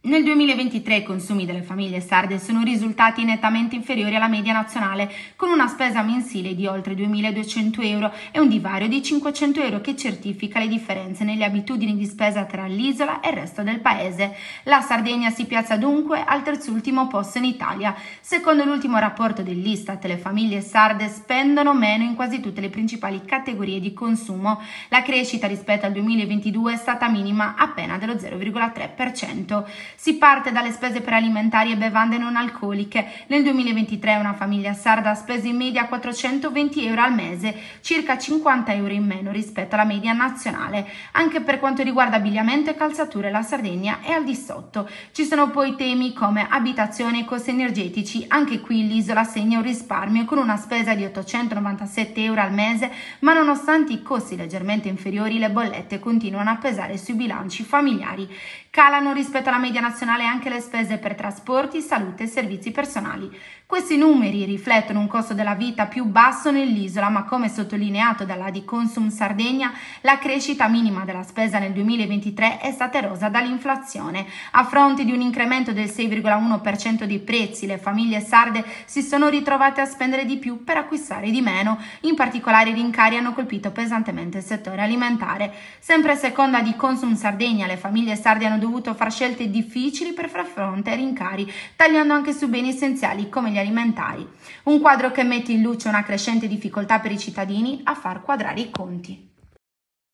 Nel 2023 i consumi delle famiglie sarde sono risultati nettamente inferiori alla media nazionale, con una spesa mensile di oltre 2.200 euro e un divario di 500 euro che certifica le differenze nelle abitudini di spesa tra l'isola e il resto del paese. La Sardegna si piazza dunque al terzultimo posto in Italia. Secondo l'ultimo rapporto dell'Istat, le famiglie sarde spendono meno in quasi tutte le principali categorie di consumo. La crescita rispetto al 2022 è stata minima, appena dello 0,3%. Si parte dalle spese per alimentari e bevande non alcoliche. Nel 2023 una famiglia sarda ha speso in media 420 euro al mese, circa 50 euro in meno rispetto alla media nazionale. Anche per quanto riguarda abbigliamento e calzature la Sardegna è al di sotto. Ci sono poi temi come abitazione e costi energetici. Anche qui l'isola segna un risparmio con una spesa di 897 euro al mese, ma nonostante i costi leggermente inferiori le bollette continuano a pesare sui bilanci familiari. Calano rispetto alla media nazionale anche le spese per trasporti, salute e servizi personali. Questi numeri riflettono un costo della vita più basso nell'isola, ma come sottolineato dalla Diconsum Sardegna, la crescita minima della spesa nel 2023 è stata erosa dall'inflazione. A fronte di un incremento del 6,1% dei prezzi, le famiglie sarde si sono ritrovate a spendere di più per acquistare di meno. In particolare i rincari hanno colpito pesantemente il settore alimentare. Sempre secondo Diconsum Sardegna, le famiglie sarde hanno dovuto fare scelte difficili per far fronte ai rincari, tagliando anche su beni essenziali come gli alimentari. Un quadro che mette in luce una crescente difficoltà per i cittadini a far quadrare i conti.